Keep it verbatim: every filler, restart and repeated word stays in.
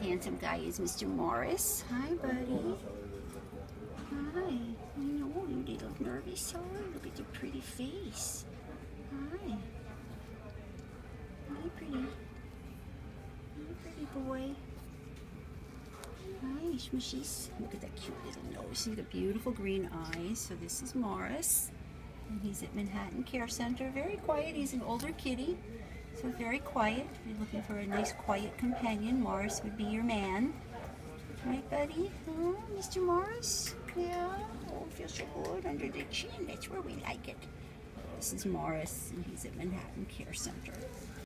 handsome guy is Mister Morris. Hi, buddy. Hi. I know, you little nervous soul. Look at your pretty face. Hi. Hi, pretty. Hi, pretty boy. Hi, smushies. Look at that cute little nose. See the beautiful green eyes. So this is Morris. And he's at Manhattan Care Center. Very quiet. He's an older kitty. So very quiet. If you're looking for a nice quiet companion, Morris would be your man. Right, buddy? Huh? Mister Morris? Yeah? Oh, feels so good under the chin. That's where we like it. This is Morris, and he's at Manhattan Care Center.